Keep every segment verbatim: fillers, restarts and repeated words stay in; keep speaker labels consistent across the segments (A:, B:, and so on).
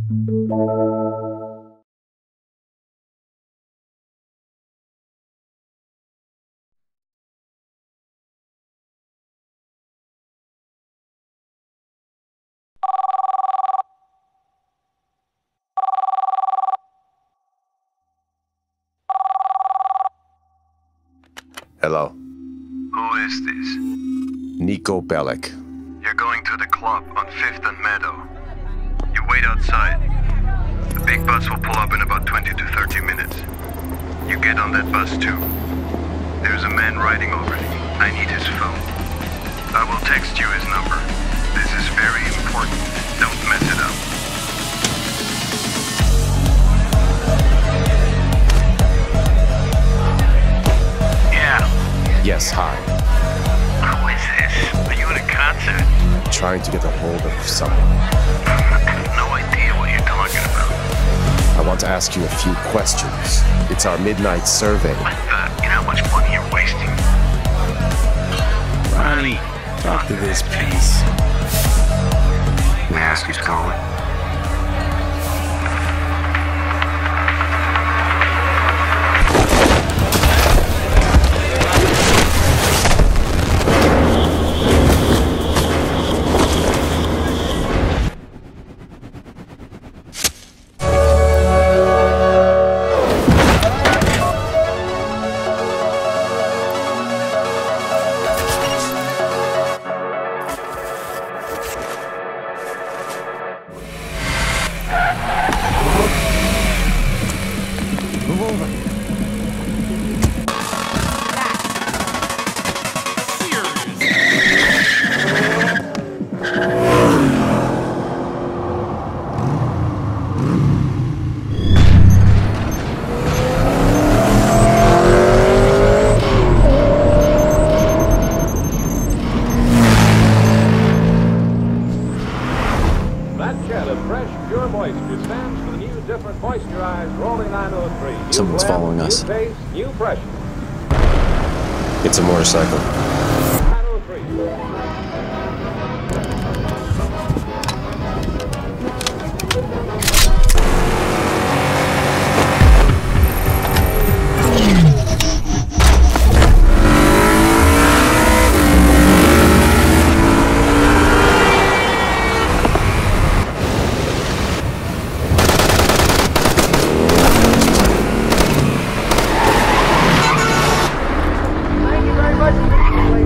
A: Hello.
B: Who is this?
A: Niko Bellic.
B: You're going to the club on fifth and Meadow. You wait outside. The big bus will pull up in about twenty to thirty minutes. You get on that bus too. There's a man riding already. I need his phone. I will text you his number. This is very important. Don't mess it up.
A: Yes, hi.
B: Who is this? Are you at a concert?
A: I'm trying to get a hold of someone.
B: I have no idea what you're talking about.
A: I want to ask you a few questions. It's our midnight survey.
B: What the? You know how much money you're wasting?
C: Ronnie, talk to this piece.
B: May I ask who's calling?
A: Someone's following us.
D: Pace, new pressure.
A: It's a motorcycle.
D: nine oh three. Thank you very much.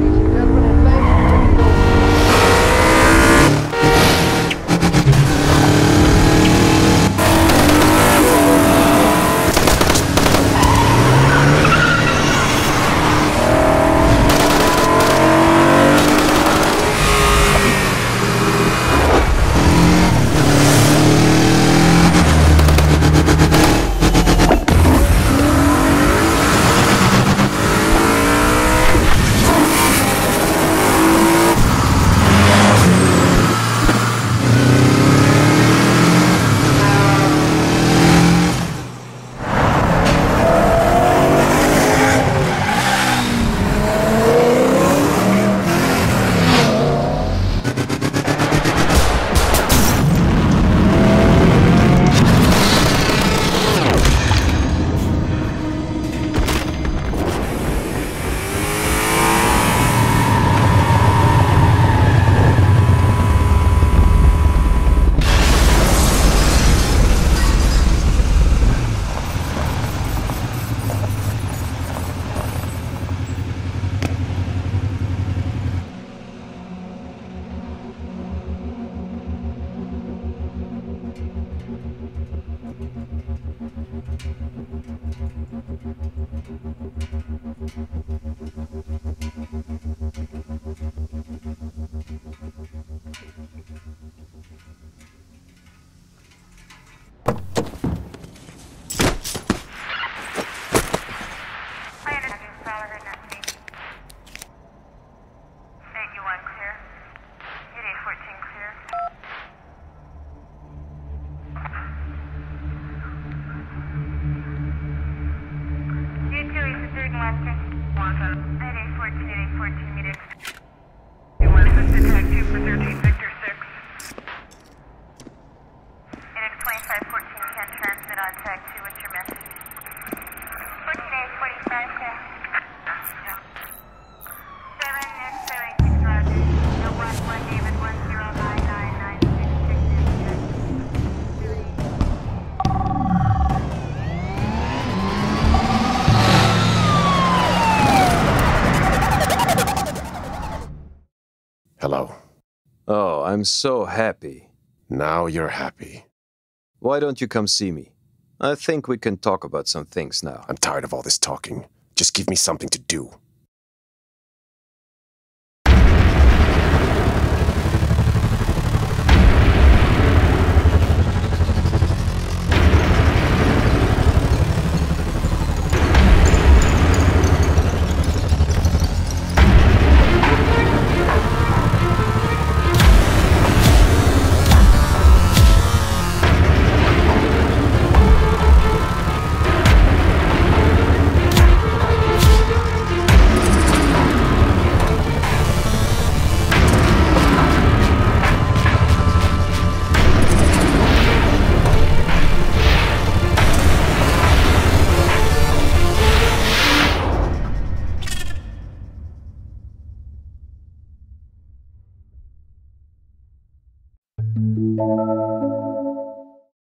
E: I'm so happy.
A: Now you're happy.
E: Why don't you come see me? I think we can talk about some things now.
A: I'm tired of all this talking. Just give me something to do.
F: Thank you.